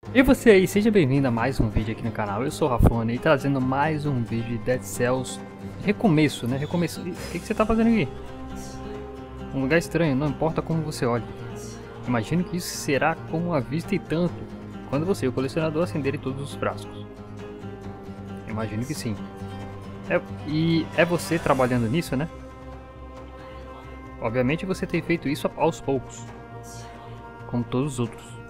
E você aí, seja bem-vindo a mais um vídeo aqui no canal. Eu sou o Rafone e trazendo mais um vídeo de Dead Cells Recomeço, né? Recomeço. O que você tá fazendo aqui? Um lugar estranho, não importa como você olhe. Imagino que isso será como a vista e tanto quando você e o colecionador acenderem todos os frascos. Imagino que sim. E é você trabalhando nisso, né? Obviamente você tem feito isso aos poucos, como todos os outros.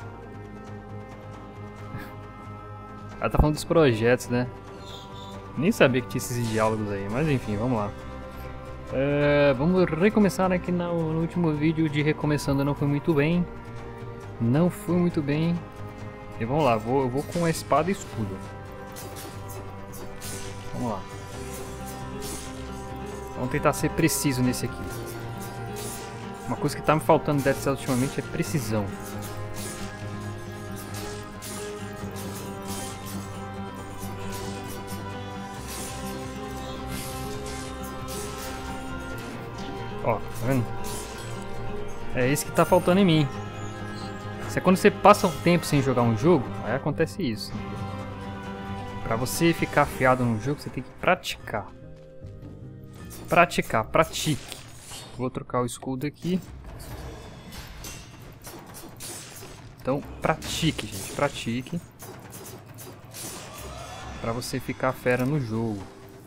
Ela tá falando dos projetos, né? Nem sabia que tinha esses diálogos aí, mas enfim, vamos lá. Vamos recomeçar aqui no último vídeo de recomeçando não foi muito bem. Não foi muito bem. E vamos lá, eu vou com a espada e escudo. Vamos lá. Vamos tentar ser preciso nesse aqui. Uma coisa que tá me faltando no Dead Cells ultimamente é precisão. Ó, tá vendo? É isso que tá faltando em mim. Isso é quando você passa um tempo sem jogar um jogo, aí acontece isso. Pra você ficar afiado num jogo, você tem que praticar. Pratique. Vou trocar o escudo aqui. Então, pratique, gente, pratique. Pra você ficar fera no jogo.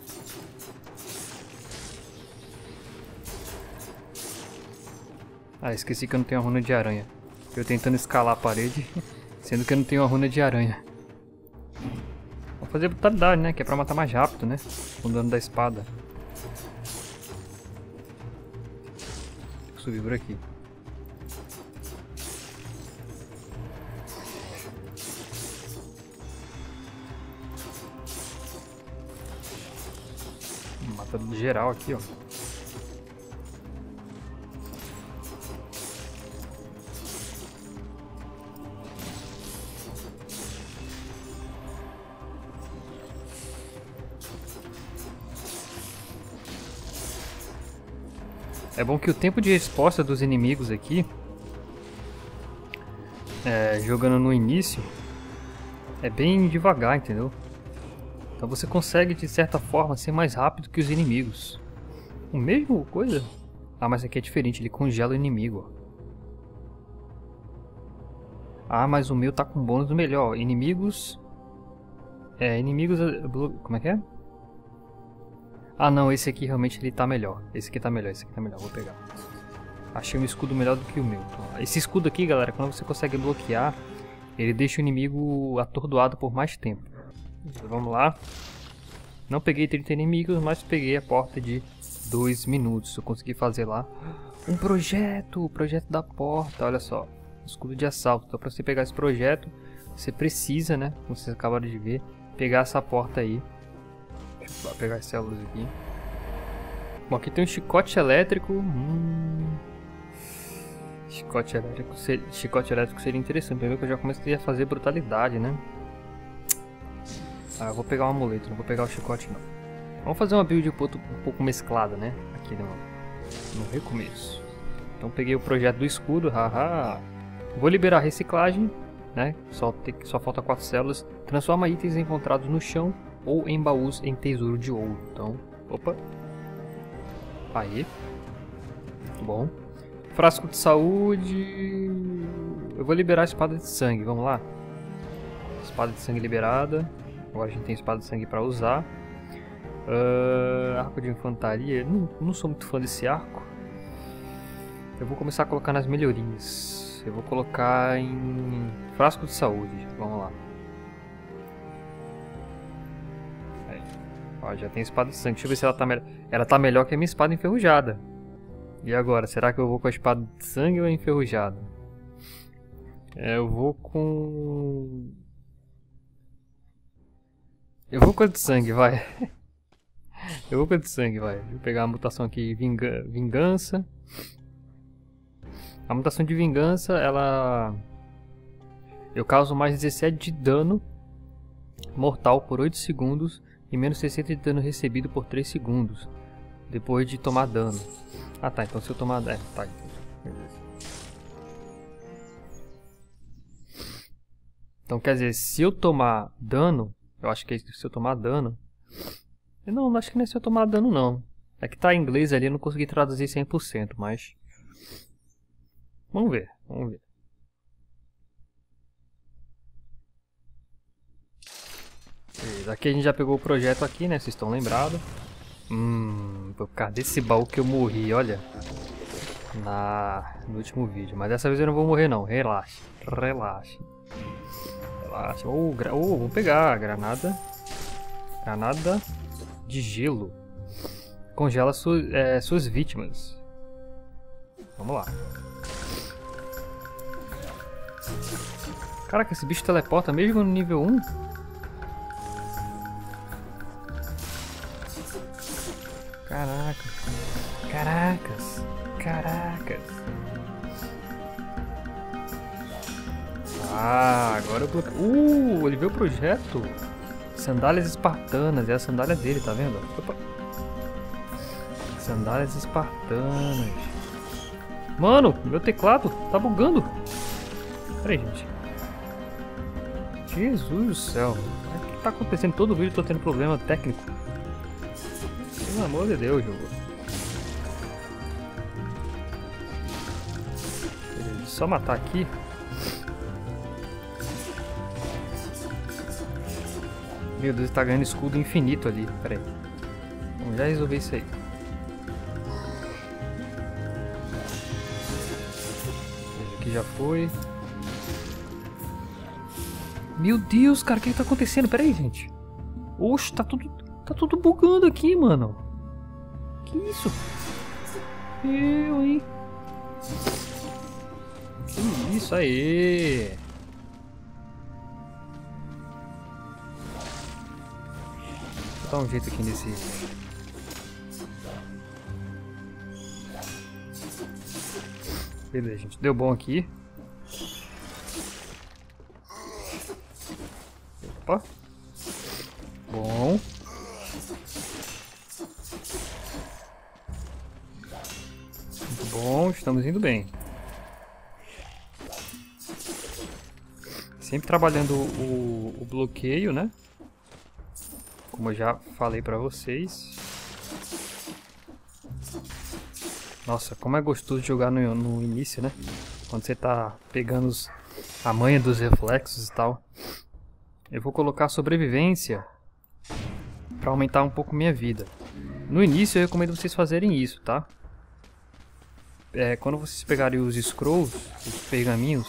Ah, esqueci que eu não tenho a runa de aranha. Eu tentando escalar a parede, sendo que eu não tenho a runa de aranha. Vou fazer brutalidade, né? Que é pra matar mais rápido, né? Com o dano da espada. Vou subir por aqui. Mata geral aqui, ó. É bom que o tempo de resposta dos inimigos aqui, jogando no início, é bem devagar, entendeu? Então você consegue, de certa forma, ser mais rápido que os inimigos. O mesmo coisa? Ah, mas aqui é diferente, ele congela o inimigo. Ah, mas o meu tá com bônus melhor. Inimigos... inimigos... Como é que é? Ah não, esse aqui realmente ele tá melhor. Esse aqui tá melhor, vou pegar. Achei um escudo melhor do que o meu. Então, esse escudo aqui, galera, quando você consegue bloquear, ele deixa o inimigo atordoado por mais tempo. Então, vamos lá. Não peguei 30 inimigos, mas peguei a porta de 2 minutos. Eu consegui fazer lá um projeto, o projeto da porta, olha só. Escudo de assalto. Então pra você pegar esse projeto, você precisa, né, como vocês acabaram de ver, pegar essa porta aí. Deixa eu pegar as células aqui. Bom, aqui tem um chicote elétrico. Chicote elétrico seria interessante. Primeiro que eu já comecei a fazer brutalidade, né? Ah, eu vou pegar um amuleto, não vou pegar o chicote não. Vamos fazer uma build um pouco mesclada, né? Aqui no recomeço. Então peguei o projeto do escudo, haha. Vou liberar a reciclagem, né? Só falta 4 células. Transforma itens encontrados no chão ou em baús em tesouro de ouro. Então, opa. Aí. Bom. Frasco de saúde. Eu vou liberar a espada de sangue, vamos lá. Espada de sangue liberada. Agora a gente tem espada de sangue para usar. Arco de infantaria. Não sou muito fã desse arco. Eu vou começar a colocar nas melhorias. Eu vou colocar em frasco de saúde. Vamos lá. Ó, já tem espada de sangue. Deixa eu ver se ela tá melhor. Ela tá melhor que a minha espada enferrujada. E agora? Será que eu vou com a espada de sangue ou a enferrujada? Eu vou com... Eu vou com a de sangue, vai. Eu vou com a de sangue, vai. Vou pegar a mutação aqui, vingança. A mutação de vingança, ela... Eu causo mais 17 de dano mortal por 8 segundos e menos 60 de dano recebido por 3 segundos. Depois de tomar dano. Ah tá, então se eu tomar... tá, beleza. Então quer dizer, se eu tomar dano... Eu acho que é se eu tomar dano... Não, acho que não é se eu tomar dano não. É que tá em inglês ali, eu não consegui traduzir 100%, mas... Vamos ver, vamos ver. Aqui a gente já pegou o projeto aqui, né? Vocês estão lembrados. Por causa desse baú que eu morri, olha. No último vídeo. Mas dessa vez eu não vou morrer não, relaxa. Relaxa. Relaxa. Vamos pegar a granada. Granada de gelo. Congela suas vítimas. Vamos lá. Caraca, esse bicho teleporta mesmo no nível 1? Caraca. Caracas. Caracas. Ah, agora eu bloqueei. Ele viu o projeto. Sandálias espartanas. É a sandália dele, tá vendo? Opa. Sandálias espartanas. Mano, meu teclado tá bugando. Pera aí, gente. Jesus do céu. O que tá acontecendo? Todo vídeo eu tô tendo problema técnico. Pelo amor de Deus, jogo. Beleza, só matar aqui. Meu Deus, tá ganhando escudo infinito ali. Pera aí. Vamos já resolver isso aí. Aqui já foi. Meu Deus, cara, o que tá acontecendo? Pera aí, gente. Oxe, tá tudo bugando aqui, mano. Que isso? Hein? Que isso aí? Vou dar um jeito aqui nesse... Beleza, gente. Deu bom aqui. Opa. Bom. Muito bom, estamos indo bem. Sempre trabalhando o bloqueio, né? Como eu já falei pra vocês. Nossa, como é gostoso jogar no início, né? Quando você tá pegando a manha dos reflexos e tal. Eu vou colocar sobrevivência pra aumentar um pouco minha vida. No início eu recomendo vocês fazerem isso, tá? Quando vocês pegarem os scrolls, os pergaminhos,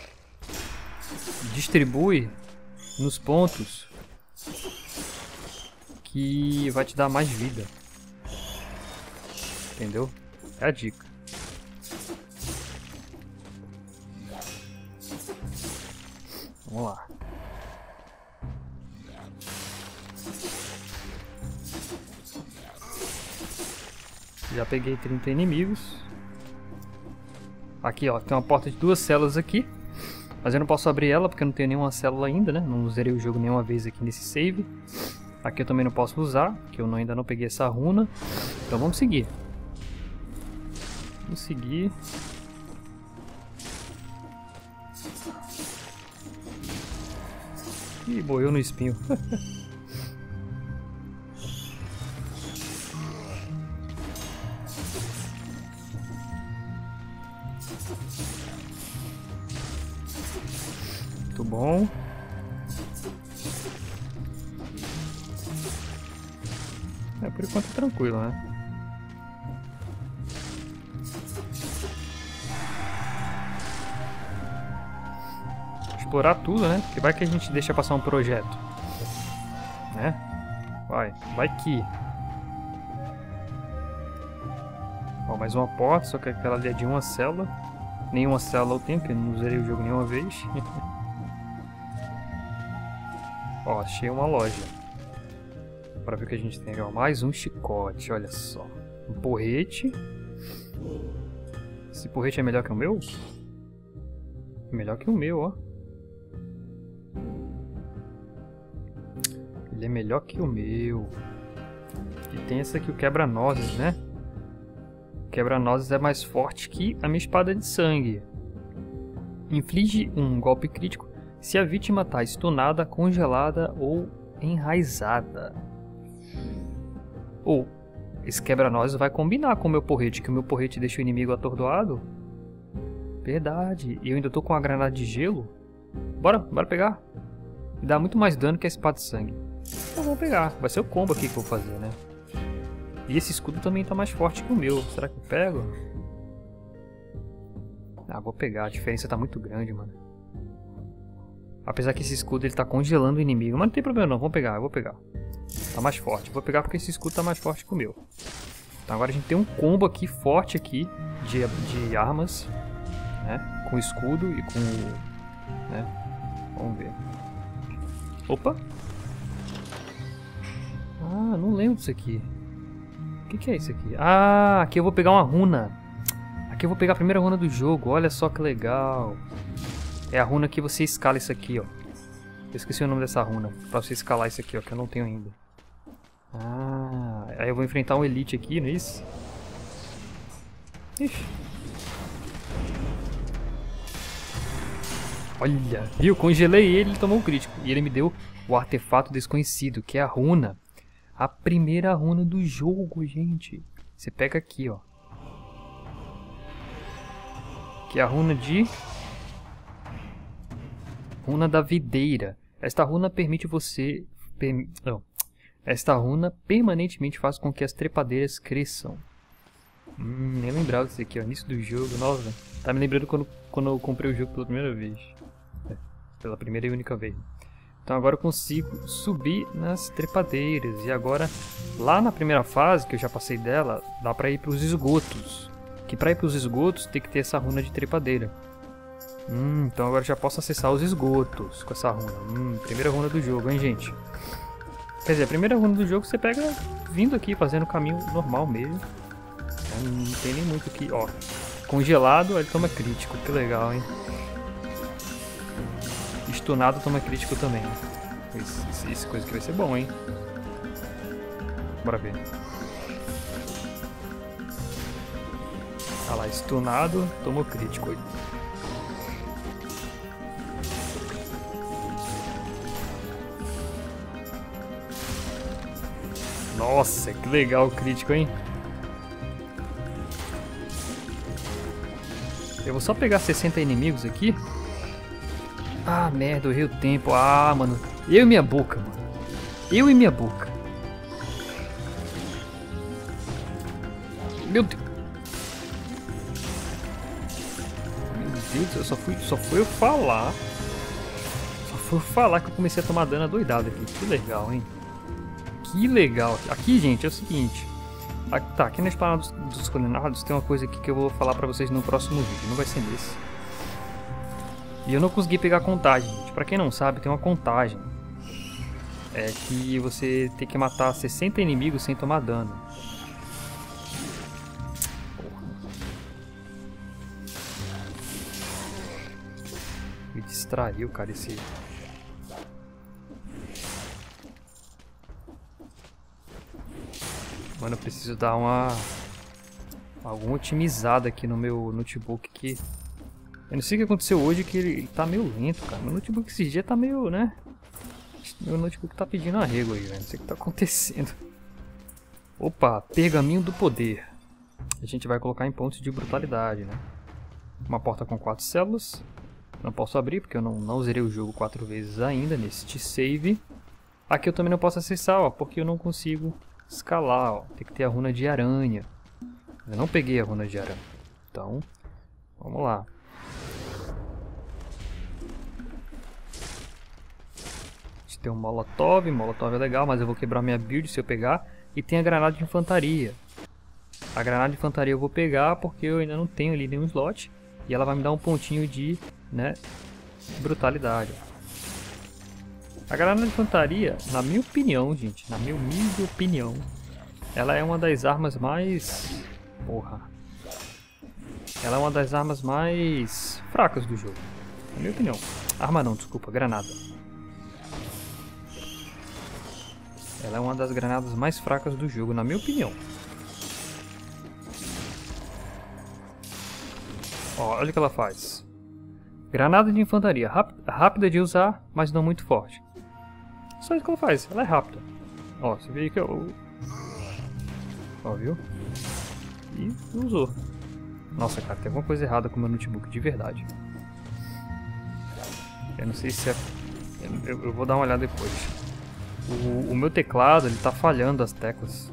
distribui nos pontos que vai te dar mais vida. Entendeu? É a dica. Vamos lá. Já peguei 30 inimigos. Aqui, ó, tem uma porta de 2 células aqui. Mas eu não posso abrir ela porque eu não tenho nenhuma célula ainda, né? Não zerei o jogo nenhuma vez aqui nesse save. Aqui eu também não posso usar, porque eu ainda não peguei essa runa. Então vamos seguir. Vamos seguir. Ih, boiou no espinho. Muito bom. Por enquanto é tranquilo, né? Explorar tudo, né? Porque vai que a gente deixa passar um projeto, né? Vai que... Ó, mais uma porta, só que aquela ali é de uma célula. Nenhuma célula eu tenho, porque eu não zerei o jogo nenhuma vez. Ó, achei uma loja. Para ver o que a gente tem aqui, ó. Mais um chicote, olha só. Um porrete. Esse porrete é melhor que o meu? Melhor que o meu, ó. Ele é melhor que o meu. E tem esse aqui, o quebra-nozes, né? O quebra-nozes é mais forte que a minha espada de sangue. Inflige um golpe crítico Se a vítima está stunada, congelada ou enraizada. Ou, esse quebra-nozes vai combinar com o meu porrete, que o meu porrete deixa o inimigo atordoado. Verdade, e eu ainda tô com a granada de gelo. Bora pegar. Me dá muito mais dano que a espada de sangue. Então vamos pegar, vai ser o combo aqui que eu vou fazer, né? E esse escudo também tá mais forte que o meu, será que eu pego? Ah, vou pegar, a diferença tá muito grande, mano. Apesar que esse escudo ele tá congelando o inimigo, mas não tem problema não, vamos pegar, eu vou pegar. Tá mais forte, vou pegar porque esse escudo tá mais forte que o meu. Então agora a gente tem um combo aqui, forte aqui, de armas, né? Com escudo e com... né? Vamos ver. Opa! Ah, não lembro disso aqui. O que é isso aqui? Ah, aqui eu vou pegar uma runa. Aqui eu vou pegar a primeira runa do jogo, olha só que legal. É a runa que você escala isso aqui, ó. Eu esqueci o nome dessa runa, pra você escalar isso aqui, ó, que eu não tenho ainda. Ah, aí eu vou enfrentar um elite aqui, não é isso? Ixi. Olha, viu? Congelei ele tomou um crítico. E ele me deu o artefato desconhecido, que é a runa. A primeira runa do jogo, gente. Você pega aqui, ó. Que é a runa de... Runa da videira. Esta runa permite você... Esta runa permanentemente faz com que as trepadeiras cresçam. Nem lembrava disso aqui, ó. Início do jogo, nossa. Tá me lembrando quando eu comprei o jogo pela primeira vez. Pela primeira e única vez. Então agora eu consigo subir nas trepadeiras. E agora, lá na primeira fase, que eu já passei dela, dá pra ir pros esgotos. Que pra ir pros esgotos tem que ter essa runa de trepadeira. Então agora eu já posso acessar os esgotos com essa runa. Primeira runa do jogo, hein, gente? Quer dizer, a primeira runa do jogo você pega vindo aqui, fazendo o caminho normal mesmo. Não tem nem muito aqui, ó. Congelado, ele toma crítico, que legal, hein? Stunado toma crítico também. Essa coisa aqui vai ser bom, hein? Bora ver. Olha lá, stunado, tomou crítico aí. Nossa, que legal o crítico, hein? Eu vou só pegar 60 inimigos aqui. Ah, merda, eu errei o tempo. Ah, mano. Eu e minha boca, mano. Eu e minha boca. Meu Deus. Meu Deus, só foi eu falar. Só foi eu falar que eu comecei a tomar dano adoidado aqui. Que legal, hein? Que legal. Aqui, gente, é o seguinte. Aqui na Esplanada dos Condenados tem uma coisa aqui que eu vou falar pra vocês no próximo vídeo. Não vai ser nesse. E eu não consegui pegar a contagem, gente. Pra quem não sabe, tem uma contagem. É que você tem que matar 60 inimigos sem tomar dano. Porra. Me distraiu, cara, esse... Mano, eu preciso dar alguma otimizada aqui no meu notebook que... Eu não sei o que aconteceu hoje, que ele tá meio lento, cara. Meu notebook esses dias tá meio, né? Meu notebook tá pedindo arrego aí, velho. Não sei o que tá acontecendo. Opa, pergaminho do poder. A gente vai colocar em pontos de brutalidade, né? Uma porta com 4 células. Não posso abrir, porque eu não zerei o jogo 4 vezes ainda neste save. Aqui eu também não posso acessar, ó, porque eu não consigo escalar, ó. Tem que ter a runa de aranha. Eu não peguei a runa de aranha. Então, vamos lá. Tem um molotov é legal, mas eu vou quebrar minha build se eu pegar. E tem a granada de infantaria. A granada de infantaria eu vou pegar porque eu ainda não tenho ali nenhum slot. E ela vai me dar um pontinho de, né, brutalidade. A granada de infantaria, na minha opinião, gente, na minha humilde opinião, ela é uma das armas mais... Porra. Ela é uma das armas mais fracas do jogo. Na minha opinião. Arma não, desculpa, granada. Ela é uma das granadas mais fracas do jogo, na minha opinião. Ó, olha o que ela faz. Granada de infantaria. Rápida de usar, mas não muito forte. Só isso que ela faz. Ela é rápida. Ó, você vê que eu... Ó, viu? E usou. Nossa, cara, tem alguma coisa errada com o meu notebook, de verdade. Eu não sei se é... Eu vou dar uma olhada depois. O meu teclado, ele tá falhando as teclas.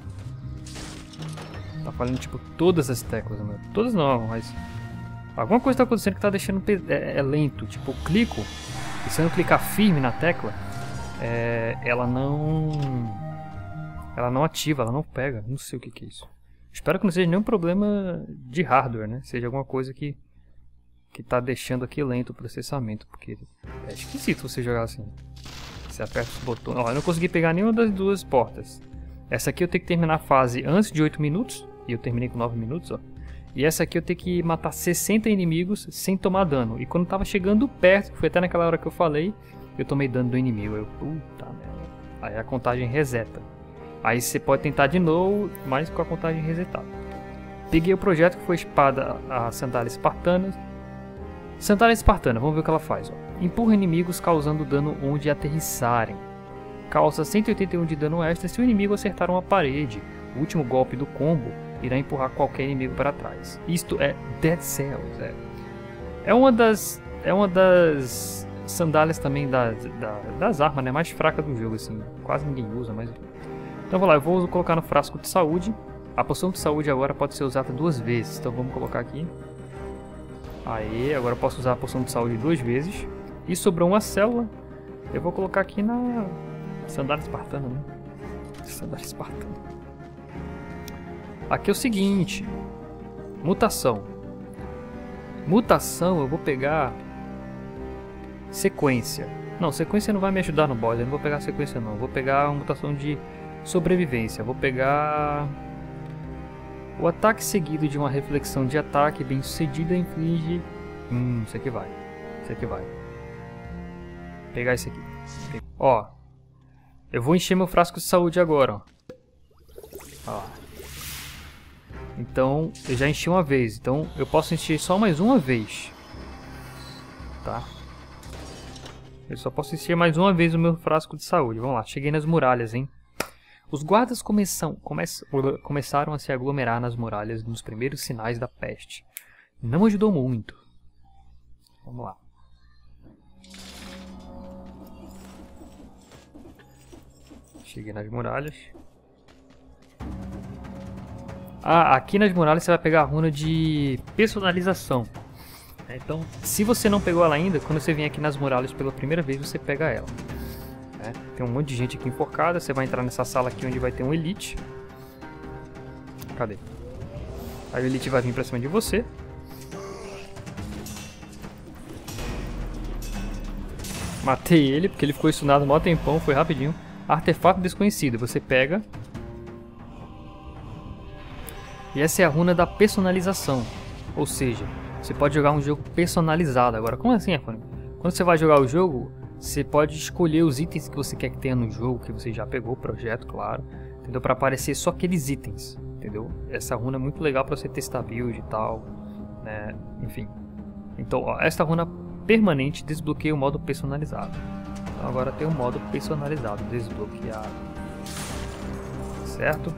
Tá falhando, tipo, todas as teclas. Meu. Todas não, mas... Alguma coisa tá acontecendo que tá deixando lento. Tipo, eu clico, e se eu não clicar firme na tecla, ela não ativa, ela não pega. Não sei o que é isso. Espero que não seja nenhum problema de hardware, né? Seja alguma coisa que tá deixando aqui lento o processamento, porque é esquisito você jogar assim. Você aperta os botões. Ó, eu não consegui pegar nenhuma das duas portas. Essa aqui eu tenho que terminar a fase antes de 8 minutos, e eu terminei com 9 minutos, ó. E essa aqui eu tenho que matar 60 inimigos sem tomar dano. E quando tava chegando perto, foi até naquela hora que eu falei, eu tomei dano do inimigo. Eu, puta merda. Aí a contagem reseta. Aí você pode tentar de novo, mas com a contagem resetada. Peguei o projeto que foi espada, a sandália espartana. Sandália espartana, vamos ver o que ela faz. Ó. Empurra inimigos causando dano onde aterrissarem. Causa 181 de dano extra se o inimigo acertar uma parede. O último golpe do combo irá empurrar qualquer inimigo para trás. Isto é Dead Cells. É uma das sandálias também das armas, né, mais fracas do jogo, assim. Quase ninguém usa, mas... Então vou lá, eu vou colocar no frasco de saúde. A poção de saúde agora pode ser usada 2 vezes. Então vamos colocar aqui. Aí, agora eu posso usar a poção de saúde 2 vezes. E sobrou uma célula. Eu vou colocar aqui na sandália espartana, né? Sandália espartana. Aqui é o seguinte. Mutação. Mutação eu vou pegar... Sequência. Não, sequência não vai me ajudar no boss. Eu não vou pegar sequência não. Eu vou pegar uma mutação de sobrevivência. Eu vou pegar... O ataque seguido de uma reflexão de ataque bem sucedida inflige... isso aqui vai. Isso aqui vai. Vou pegar esse aqui. Ó. Eu vou encher meu frasco de saúde agora, ó. Ó. Então, eu já enchi uma vez. Então, eu posso encher só mais uma vez. Tá? Eu só posso encher mais uma vez o meu frasco de saúde. Vamos lá, cheguei nas muralhas, hein? Os guardas começaram a se aglomerar nas muralhas nos primeiros sinais da peste. Não ajudou muito. Vamos lá. Cheguei nas muralhas. Ah, aqui nas muralhas você vai pegar a runa de personalização. Então, se você não pegou ela ainda, quando você vem aqui nas muralhas pela primeira vez, você pega ela. Tem um monte de gente aqui enforcada. Você vai entrar nessa sala aqui onde vai ter um elite. Cadê? Aí o elite vai vir pra cima de você. Matei ele, porque ele ficou stunado mó tempão, foi rapidinho. Artefato desconhecido, você pega. E essa é a runa da personalização. Ou seja, você pode jogar um jogo personalizado. Agora, como assim, Afone? Quando você vai jogar o jogo, você pode escolher os itens que você quer que tenha no jogo, que você já pegou o projeto, claro. Entendeu? Para aparecer só aqueles itens, entendeu? Essa runa é muito legal para você testar build e tal, né? Enfim. Então, ó, esta runa permanente desbloqueia o modo personalizado. Então agora tem o modo personalizado desbloqueado. Certo?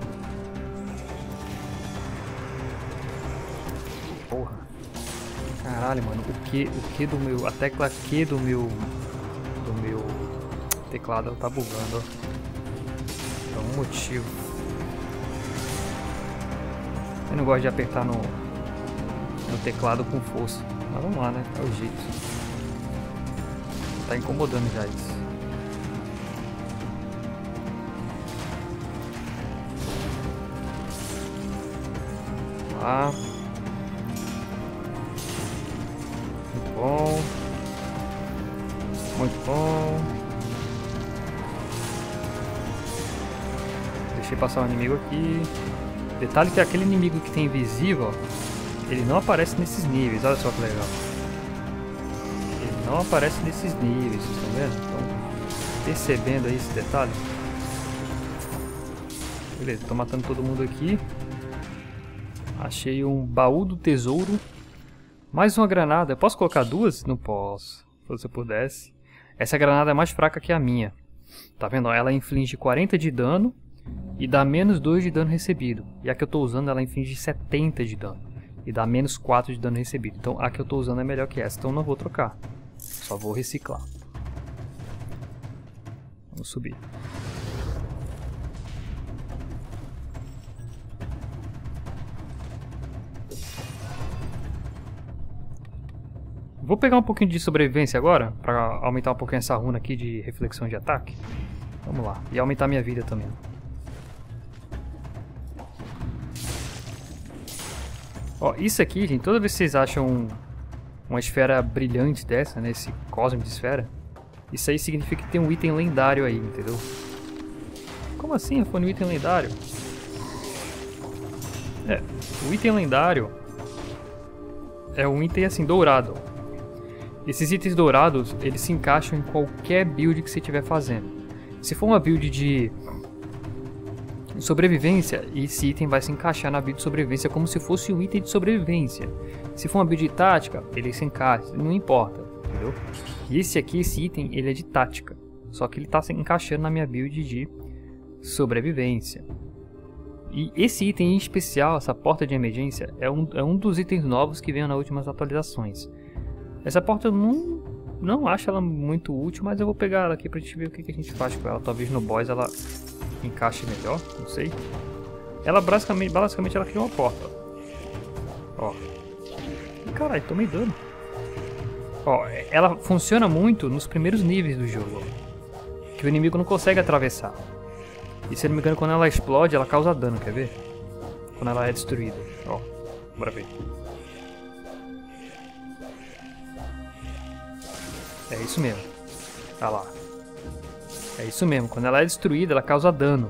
Porra. Caralho, mano. O que do meu... A tecla Q do meu teclado tá bugando, ó. Por algum motivo. Eu não gosto de apertar no teclado com força. Mas vamos lá, né? É o jeito. Tá incomodando já isso. Lá. Muito bom. Muito bom. Deixei passar um inimigo aqui. Detalhe que aquele inimigo que tem invisível, ó, ele não aparece nesses níveis. Olha só que legal. Ele não aparece nesses níveis, vocês estão vendo? Estão percebendo aí esse detalhe? Beleza, tô matando todo mundo aqui. Achei um baú do tesouro. Mais uma granada. Eu posso colocar duas? Não posso. Se eu pudesse. Essa granada é mais fraca que a minha. Tá vendo? Ela inflige 40 de dano e dá menos 2 de dano recebido. E a que eu tô usando, ela inflige 70 de dano e dá menos 4 de dano recebido. Então a que eu tô usando é melhor que essa. Então eu não vou trocar. Só vou reciclar. Vamos subir. Vou pegar um pouquinho de sobrevivência agora, pra aumentar um pouquinho essa runa aqui de reflexão de ataque. Vamos lá. E aumentar minha vida também. Ó, isso aqui, gente, toda vez que vocês acham uma esfera brilhante dessa, né, esse cosmo de esfera, isso aí significa que tem um item lendário aí, entendeu? Como assim, foi um item lendário? É, o item lendário é um item assim, dourado. Esses itens dourados, eles se encaixam em qualquer build que você estiver fazendo. Se for uma build de sobrevivência, esse item vai se encaixar na build de sobrevivência como se fosse um item de sobrevivência. Se for uma build de tática, ele se encaixa, não importa, entendeu? E esse aqui, esse item, ele é de tática. Só que ele está se encaixando na minha build de sobrevivência. E esse item em especial, essa porta de emergência, é um dos itens novos que veio nas últimas atualizações. Essa porta eu não acho ela muito útil, mas eu vou pegar ela aqui pra gente ver o que a gente faz com ela. Talvez no boss ela encaixe melhor, não sei. Ela basicamente ela cria uma porta. Ó. Caralho, tomei dano. Ó, ela funciona muito nos primeiros níveis do jogo. Ó, que o inimigo não consegue atravessar. E se eu não me engano, quando ela explode, ela causa dano, quer ver? Quando ela é destruída. Ó, bora ver. É isso mesmo. Olha lá. É isso mesmo. Quando ela é destruída, ela causa dano.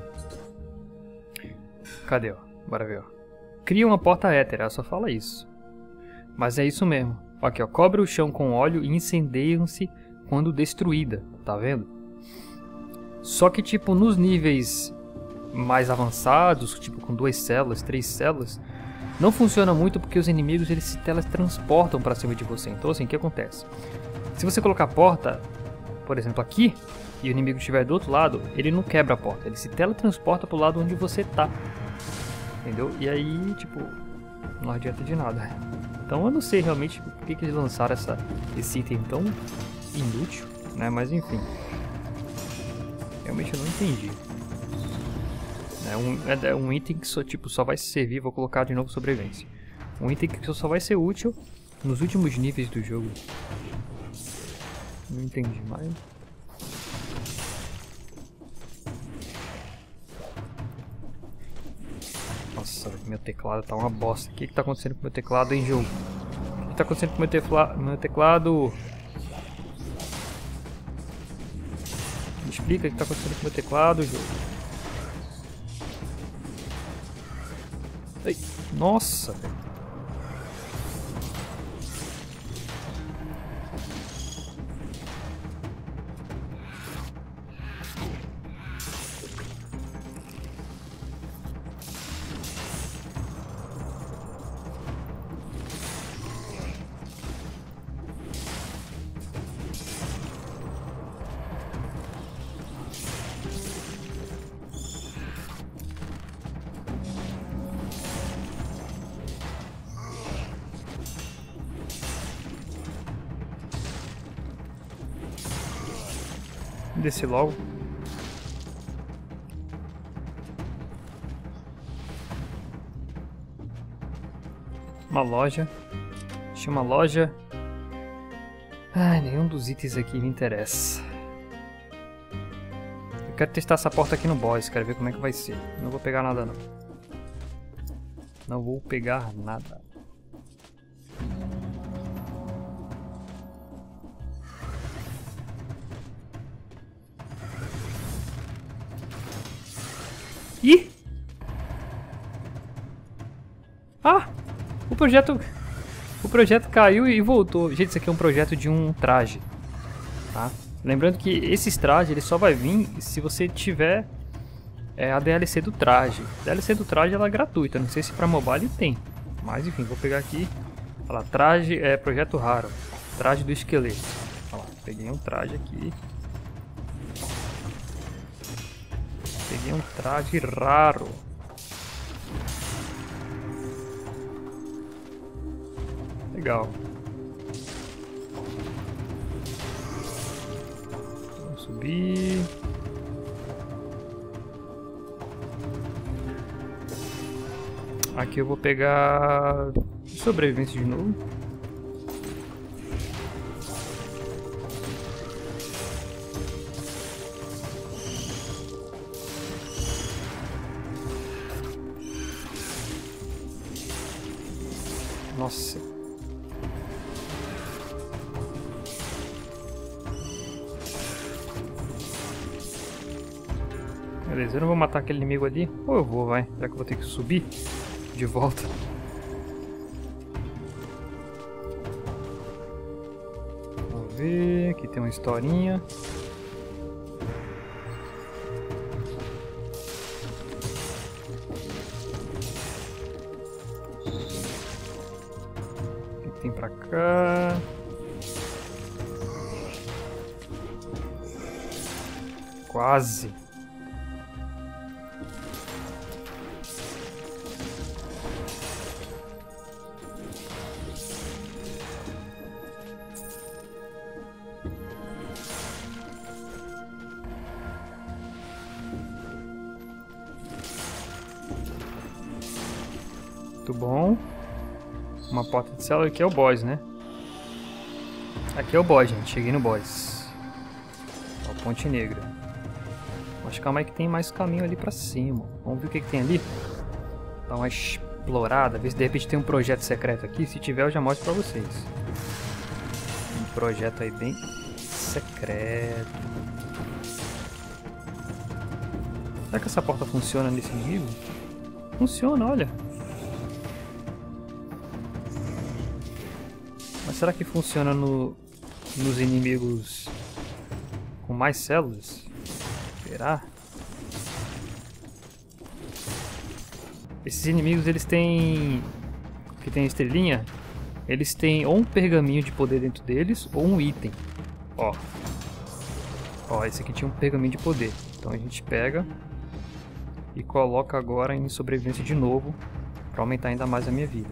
Cadê, ó? Bora ver, ó. Cria uma porta éter. Ela só fala isso. Mas é isso mesmo. Aqui, ó. Cobre o chão com óleo e incendeiam-se quando destruída. Tá vendo? Só que, tipo, nos níveis mais avançados, tipo com 2 células, 3 células, não funciona muito porque os inimigos eles se teletransportam pra cima de você. Então, assim, o que acontece? Se você colocar a porta, por exemplo, aqui, e o inimigo estiver do outro lado, ele não quebra a porta, ele se teletransporta pro lado onde você tá. Entendeu? E aí, tipo, não adianta de nada. Então eu não sei realmente por que eles lançaram esse item tão inútil, né? Mas enfim. Realmente eu não entendi. É um item que só vai servir, vou colocar de novo sobrevivência. Um item que só vai ser útil nos últimos níveis do jogo. Não entendi mais. Nossa, meu teclado tá uma bosta. O que tá acontecendo com o meu teclado, hein, jogo? O que tá acontecendo com o meu teclado? Me explica o que tá acontecendo com o meu teclado, jogo. Ai, nossa, velho. Descer logo. Uma loja. Achei uma loja. Ai, nenhum dos itens aqui me interessa. Eu quero testar essa porta aqui no boss. Quero ver como é que vai ser. Não vou pegar nada não. Não vou pegar nada. Ih! Ah! O projeto caiu e voltou. Gente, isso aqui é um projeto de um traje. Tá? Lembrando que esses trajes ele só vai vir se você tiver a DLC do traje. A DLC do traje ela é gratuita. Não sei se pra mobile tem. Mas enfim, vou pegar aqui. Olha lá, traje é projeto raro. Traje do esqueleto. Olha lá, peguei um traje aqui. Peguei um traje raro. Legal. Vamos subir. Aqui eu vou pegar sobrevivência de novo. Nossa. Beleza, eu não vou matar aquele inimigo ali. Ou eu vou, vai. Será que eu vou ter que subir de volta? Vamos ver. Aqui tem uma historinha. O que tem pra cá? Quase. Muito bom. Uma porta de célula. Aqui é o boss, né? Aqui é o boss, gente. Cheguei no boss. Ó, Ponte Negra. Mas calma aí que tem mais caminho ali pra cima. Vamos ver o que tem ali. Dá uma explorada. Ver se de repente tem um projeto secreto aqui. Se tiver eu já mostro pra vocês. Um projeto aí bem secreto. Será que essa porta funciona nesse nível? Funciona, olha. Mas será que funciona nos inimigos com mais células? Será? Esses inimigos, eles têm... que tem estrelinha, eles têm ou um pergaminho de poder dentro deles, ou um item. Ó. Ó, esse aqui tinha um pergaminho de poder. Então a gente pega e coloca agora em sobrevivência de novo, para aumentar ainda mais a minha vida.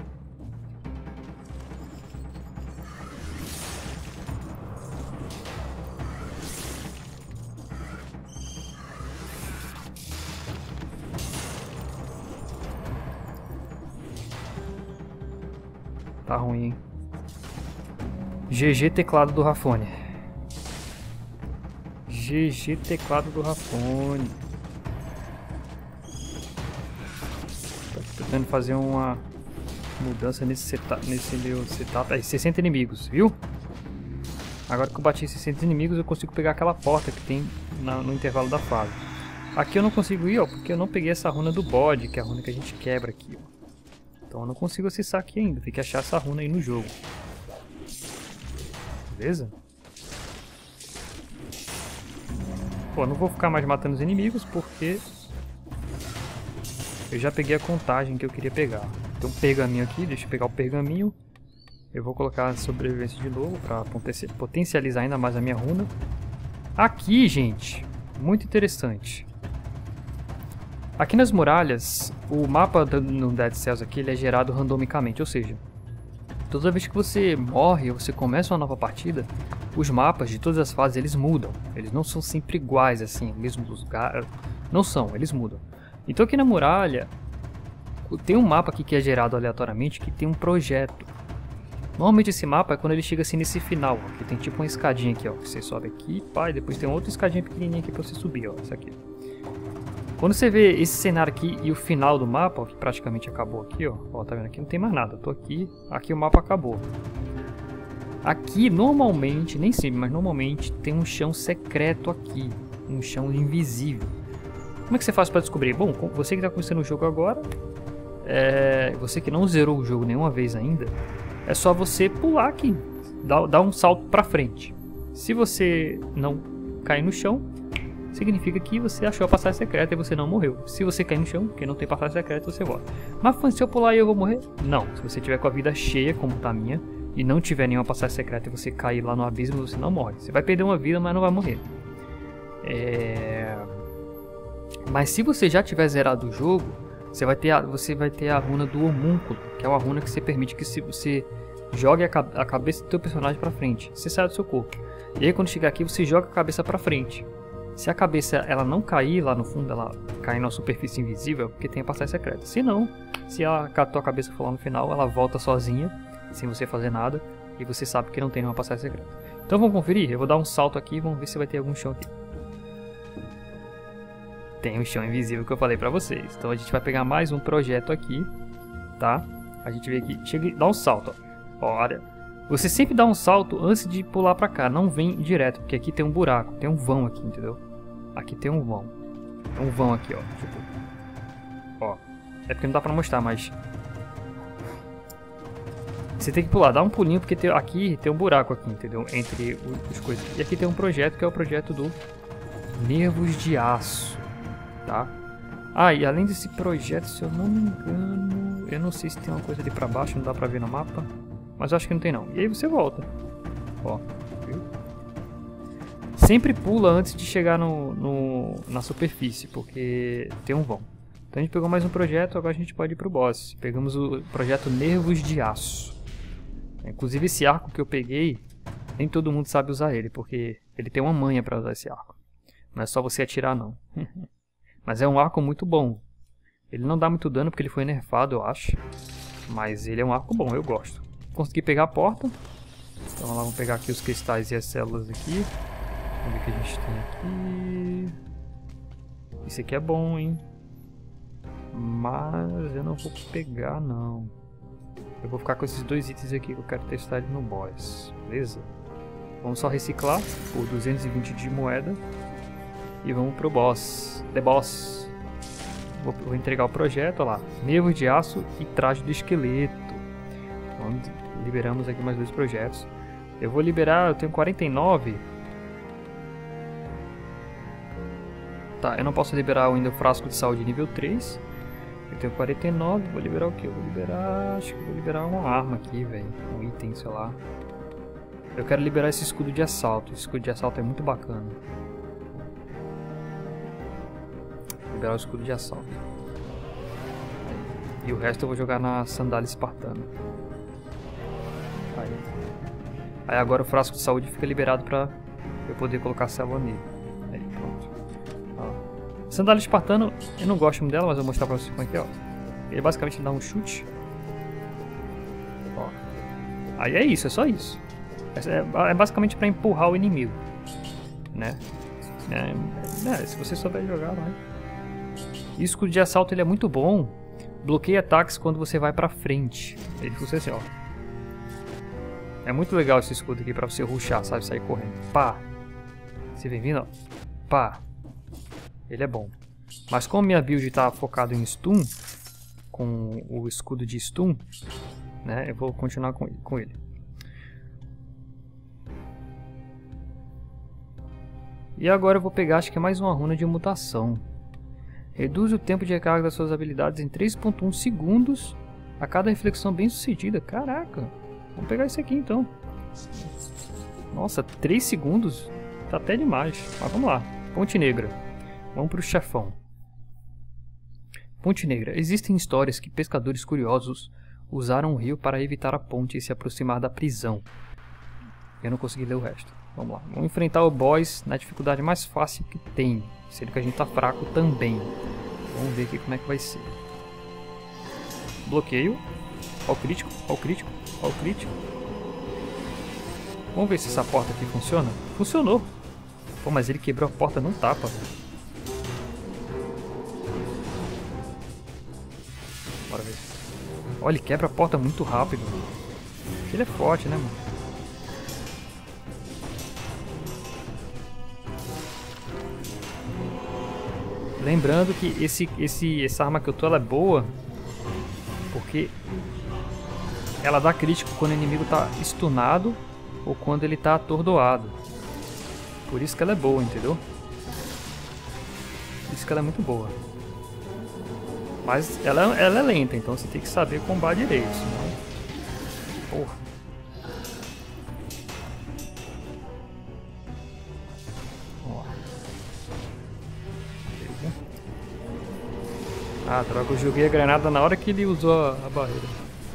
Tá ruim, hein? GG teclado do Rafone. GG teclado do Rafone. Tô tentando fazer uma mudança nesse meu setup. Aí, 60 inimigos, viu? Agora que eu bati 60 inimigos, eu consigo pegar aquela porta que tem no intervalo da fase. Aqui eu não consigo ir, ó, porque eu não peguei essa runa do bode, que é a runa que a gente quebra aqui, ó. Então eu não consigo acessar aqui ainda, tem que achar essa runa aí no jogo. Beleza? Pô, não vou ficar mais matando os inimigos porque eu já peguei a contagem que eu queria pegar. Tem um pergaminho aqui, deixa eu pegar o pergaminho. Eu vou colocar a sobrevivência de novo para potencializar ainda mais a minha runa. Aqui, gente, muito interessante. Aqui nas muralhas, o mapa no Dead Cells aqui ele é gerado randomicamente, ou seja, toda vez que você morre ou você começa uma nova partida, os mapas de todas as fases eles mudam. Eles não são sempre iguais assim, mesmo lugar, não são, eles mudam. Então aqui na muralha tem um mapa aqui que é gerado aleatoriamente que tem um projeto. Normalmente esse mapa é quando ele chega assim nesse final, ó, que tem tipo uma escadinha aqui, ó, que você sobe aqui, pá, e depois tem outra escadinha pequenininha aqui para você subir, ó, essa aqui. Quando você vê esse cenário aqui e o final do mapa, ó, que praticamente acabou aqui, ó, tá vendo aqui? Não tem mais nada, eu tô aqui, aqui o mapa acabou. Aqui, normalmente, nem sempre, mas normalmente tem um chão secreto aqui, um chão invisível. Como é que você faz para descobrir? Bom, você que tá começando o jogo agora, você que não zerou o jogo nenhuma vez ainda, é só você pular aqui, dar um salto pra frente. Se você não cair no chão, significa que você achou a passagem secreta e você não morreu. Se você cair no chão, porque não tem passagem secreta, você volta. Mas se eu pular e eu vou morrer? Não. Se você tiver com a vida cheia, como tá a minha, e não tiver nenhuma passagem secreta e você cair lá no abismo, você não morre. Você vai perder uma vida, mas não vai morrer. Mas se você já tiver zerado o jogo, você vai ter a runa do homúnculo, que é uma runa que você permite que você jogue a cabeça do teu personagem pra frente. Você sai do seu corpo. E aí quando chegar aqui, você joga a cabeça pra frente. Se a cabeça ela não cair lá no fundo, ela cair na superfície invisível, porque tem a passagem secreta. Se não, se a tua cabeça for lá no final, ela volta sozinha, sem você fazer nada, e você sabe que não tem nenhuma passagem secreta. Então vamos conferir? Eu vou dar um salto aqui e vamos ver se vai ter algum chão aqui. Tem um chão invisível que eu falei pra vocês. Então a gente vai pegar mais um projeto aqui, tá? A gente vem aqui, chega e dá um salto, ó. Olha, você sempre dá um salto antes de pular pra cá, não vem direto, porque aqui tem um buraco, tem um vão aqui, entendeu? Aqui tem um vão. Tem um vão aqui, ó. Tipo, ó. É porque não dá pra mostrar, mas você tem que pular, dá um pulinho, porque aqui tem um buraco aqui, entendeu? Entre as coisas. E aqui tem um projeto, que é o projeto do Nervos de Aço, tá? Ah, e além desse projeto, se eu não me engano, eu não sei se tem uma coisa ali pra baixo, não dá pra ver no mapa, mas eu acho que não tem não. E aí você volta, ó, viu? Sempre pula antes de chegar na superfície, porque tem um vão. Então a gente pegou mais um projeto, agora a gente pode ir pro boss. Pegamos o projeto Nervos de Aço. Inclusive esse arco que eu peguei, nem todo mundo sabe usar ele, porque ele tem uma manha pra usar esse arco. Não é só você atirar não. Mas é um arco muito bom. Ele não dá muito dano porque ele foi nerfado, eu acho. Mas ele é um arco bom, eu gosto. Consegui pegar a porta. Então vamos lá, vamos pegar aqui os cristais e as células aqui. Vamos ver o que a gente tem aqui. Isso aqui é bom, hein? Mas eu não vou pegar, não. Eu vou ficar com esses dois itens aqui que eu quero testar ele no boss. Beleza? Vamos só reciclar por 220 de moeda. E vamos pro boss. The Boss. Vou entregar o projeto, olha lá. Nervo de aço e traje do esqueleto. Então, liberamos aqui mais dois projetos. Eu vou liberar, eu tenho 49. Tá, eu não posso liberar ainda o frasco de saúde nível 3. Eu tenho 49, vou liberar o que? Eu vou liberar, acho que vou liberar uma arma aqui, velho. Um item, sei lá. Eu quero liberar esse escudo de assalto. Esse escudo de assalto é muito bacana. Liberar o escudo de assalto. E o resto eu vou jogar na sandália espartana. Aí agora o frasco de saúde fica liberado pra eu poder colocar a célula nele. Aí, pronto. Ó. Sandália espartana, eu não gosto muito dela, mas eu vou mostrar pra vocês como é que é, ó. Ele basicamente dá um chute. Ó. Aí é isso, é só isso. É basicamente pra empurrar o inimigo, né? Se você souber jogar, vai. E o escudo de assalto ele é muito bom. Bloqueia ataques quando você vai pra frente. Ele funciona assim, ó. É muito legal esse escudo aqui pra você rushar, sabe? Sair correndo. Pá! Você vem vindo, ó. Pá! Ele é bom. Mas como minha build tá focada em stun, com o escudo de stun, né? Eu vou continuar com ele. E agora eu vou pegar, acho que é mais uma runa de mutação. Reduz o tempo de recarga das suas habilidades em 3.1 segundos a cada reflexão bem sucedida. Caraca! Vamos pegar esse aqui então. Nossa, 3 segundos? Tá até demais. Mas vamos lá. Ponte Negra. Vamos pro chefão. Ponte Negra. Existem histórias que pescadores curiosos usaram o rio para evitar a ponte e se aproximar da prisão. Eu não consegui ler o resto. Vamos lá. Vamos enfrentar o boss na dificuldade mais fácil que tem. Sendo que a gente tá fraco também. Vamos ver aqui como é que vai ser. Bloqueio. Ó o crítico. Ó o crítico. Ó o crítico. Vamos ver se essa porta aqui funciona. Funcionou. Pô, mas ele quebrou a porta num tapa, velho. Bora ver. Olha, ele quebra a porta muito rápido. Ele é forte, né, mano? Lembrando que essa arma que eu tô, ela é boa porque ela dá crítico quando o inimigo tá stunado ou quando ele tá atordoado. Por isso que ela é boa, entendeu? Isso que ela é muito boa. Mas ela é lenta, então você tem que saber combar direito, senão... Porra. Ó. Beleza. Ah, droga, eu joguei a granada na hora que ele usou a barreira.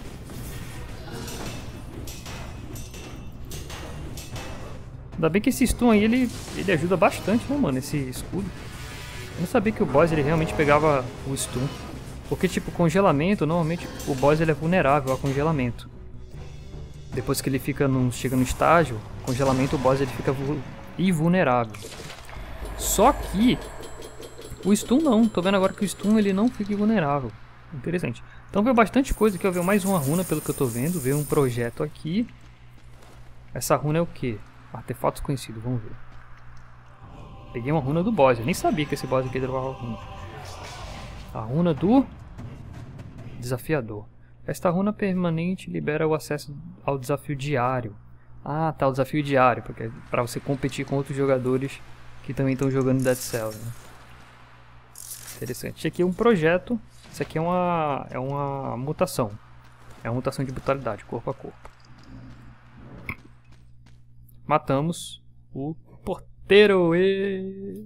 Ainda bem que esse stun aí, ele ajuda bastante, né, mano, esse escudo. Eu não sabia que o boss, ele realmente pegava o stun. Porque, tipo, congelamento, normalmente o boss ele é vulnerável a congelamento. Depois que ele chega no estágio, congelamento, o boss ele fica invulnerável. Só que o stun não. Tô vendo agora que o stun ele não fica invulnerável. Interessante. Então veio bastante coisa aqui. Eu vi mais uma runa pelo que eu tô vendo. Veio um projeto aqui. Essa runa é o que? Artefatos conhecidos. Vamos ver. Peguei uma runa do boss. Eu nem sabia que esse boss aqui dropava runa. A runa do desafiador. Esta runa permanente libera o acesso ao desafio diário. Ah, tá, o desafio diário, porque é para você competir com outros jogadores que também estão jogando Dead Cells, né? Interessante. Isso aqui é um projeto, isso aqui é uma mutação. É uma mutação de brutalidade, corpo a corpo. Matamos o porteiro e...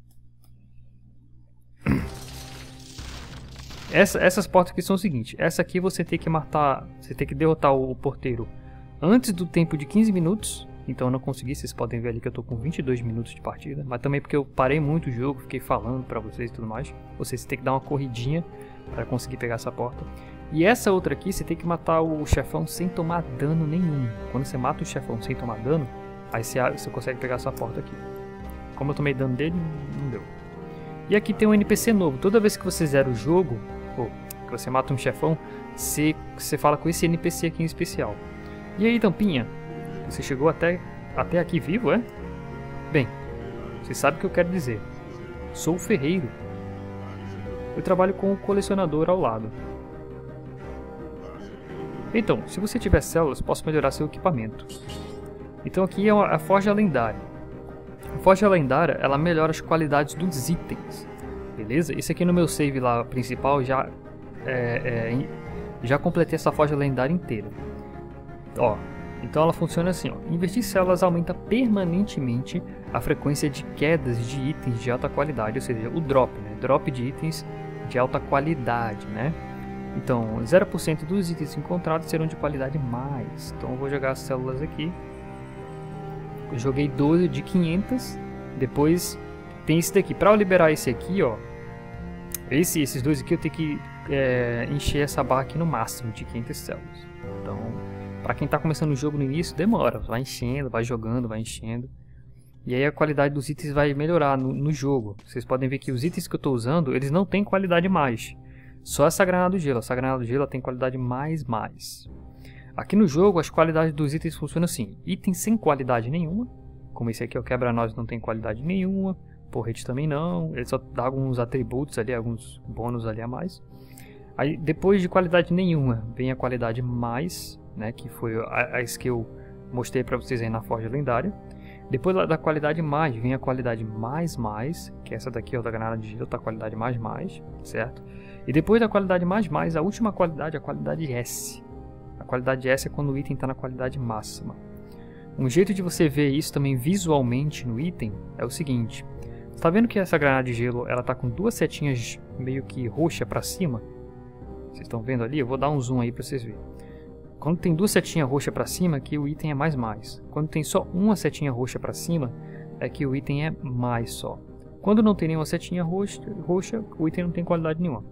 Essas portas aqui são o seguinte. Essa aqui você tem que matar, você tem que derrotar o porteiro antes do tempo de 15 minutos. Então eu não consegui, vocês podem ver ali que eu tô com 22 minutos de partida. Mas também porque eu parei muito o jogo, fiquei falando pra vocês e tudo mais. Ou seja, você tem que dar uma corridinha pra conseguir pegar essa porta. E essa outra aqui, você tem que matar o chefão sem tomar dano nenhum. Quando você mata o chefão sem tomar dano, aí você consegue pegar essa porta aqui. Como eu tomei dano dele, não deu. E aqui tem um NPC novo. Toda vez que você zera o jogo, ou que você mata um chefão, você fala com esse NPC aqui em especial. E aí, Tampinha? Você chegou até aqui vivo, é? Bem, você sabe o que eu quero dizer. Sou o ferreiro. Eu trabalho com o colecionador ao lado. Então, se você tiver células, posso melhorar seu equipamento. Então aqui é a Forja Lendária. A Forja Lendária, ela melhora as qualidades dos itens. Beleza? Isso aqui no meu save lá principal já completei essa Forja Lendária inteira. Ó, então ela funciona assim, ó. Investir células aumenta permanentemente a frequência de quedas de itens de alta qualidade, ou seja, o drop, né? Drop de itens de alta qualidade, né? Então, 0% dos itens encontrados serão de qualidade mais. Então eu vou jogar as células aqui. Eu joguei 12 de 500. Depois tem esse daqui. Para eu liberar esse aqui, ó. Esses dois aqui eu tenho que encher essa barra aqui no máximo de 500 células. Então, para quem está começando o jogo no início, demora. Vai enchendo, vai jogando, vai enchendo. E aí a qualidade dos itens vai melhorar no jogo. Vocês podem ver que os itens que eu estou usando, eles não têm qualidade mais. Só essa granada do gelo. Essa granada do gelo tem qualidade mais. Aqui no jogo, as qualidades dos itens funcionam assim. Itens sem qualidade nenhuma. Como esse aqui, o quebra-nós, não tem qualidade nenhuma. Porrete também não. Ele só dá alguns atributos ali, alguns bônus ali a mais. Aí, depois de qualidade nenhuma, vem a qualidade mais, né? Que foi a que eu mostrei para vocês aí na Forja Lendária. Depois da qualidade mais, vem a qualidade mais, que é essa daqui, ó, da granada de gelo, tá a qualidade mais, certo? E depois da qualidade mais, a última qualidade, a qualidade S. A qualidade S é quando o item está na qualidade máxima. Um jeito de você ver isso também visualmente no item é o seguinte. Você tá vendo que essa granada de gelo, ela tá com duas setinhas meio que roxa para cima? Vocês estão vendo ali? Eu vou dar um zoom aí para vocês verem. Quando tem duas setinhas roxas para cima, aqui o item é mais. Quando tem só uma setinha roxa para cima, é que o item é mais só. Quando não tem nenhuma setinha roxa, o item não tem qualidade nenhuma.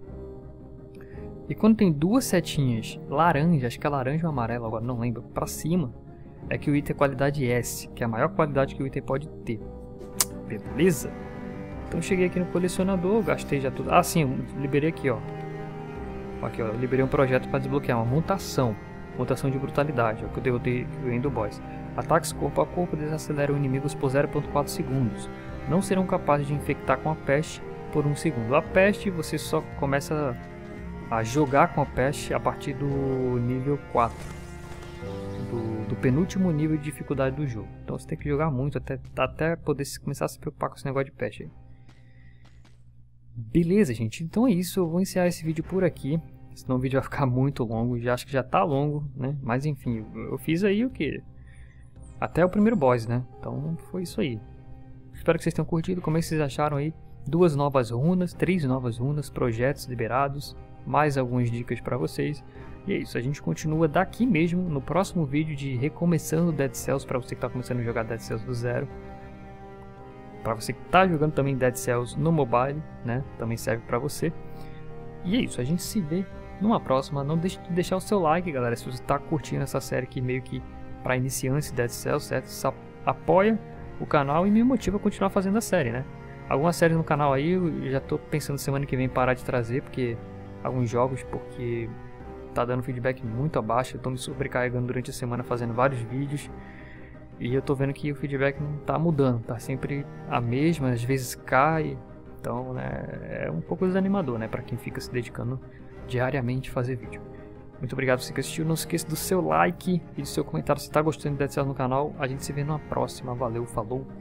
E quando tem duas setinhas laranja, acho que é laranja ou amarela, agora não lembro, para cima, é que o item é qualidade S, que é a maior qualidade que o item pode ter. Beleza? Então cheguei aqui no colecionador, gastei já tudo. Ah, sim, eu liberei aqui, ó. Aqui, ó, eu liberei um projeto para desbloquear uma mutação. Mutação de brutalidade, é o que eu derrotei do boss. Ataques corpo a corpo desaceleram inimigos por 0.4 segundos. Não serão capazes de infectar com a peste por 1 segundo. A peste você só começa a jogar com a peste a partir do nível 4. Do penúltimo nível de dificuldade do jogo. Então você tem que jogar muito até poder começar a se preocupar com esse negócio de peste aí. Beleza, gente. Então é isso. Eu vou encerrar esse vídeo por aqui. Senão o vídeo vai ficar muito longo. Já acho que já tá longo, né? Mas enfim, eu fiz aí o que? Até o primeiro boss, né? Então foi isso aí. Espero que vocês tenham curtido. Como é que vocês acharam aí? 2 novas runas, 3 novas runas, projetos liberados, mais algumas dicas pra vocês. E é isso, a gente continua daqui mesmo no próximo vídeo de recomeçando Dead Cells, pra você que tá começando a jogar Dead Cells do zero. Pra você que tá jogando também Dead Cells no mobile, né? Também serve pra você. E é isso, a gente se vê numa próxima. Não deixe de deixar o seu like, galera, se você tá curtindo essa série aqui meio que pra iniciantes de Dead Cells, certo? Isso apoia o canal e me motiva a continuar fazendo a série, né? Algumas séries no canal aí eu já tô pensando semana que vem parar de trazer, porque alguns jogos, porque tá dando feedback muito abaixo. Eu tô me sobrecarregando durante a semana fazendo vários vídeos e eu tô vendo que o feedback não tá mudando, tá sempre a mesma, às vezes cai. Então, né, é um pouco desanimador, né, pra quem fica se dedicando diariamente a fazer vídeo. Muito obrigado por você que assistiu. Não se esqueça do seu like e do seu comentário se tá gostando de Dead Cells no canal. A gente se vê numa próxima. Valeu, falou!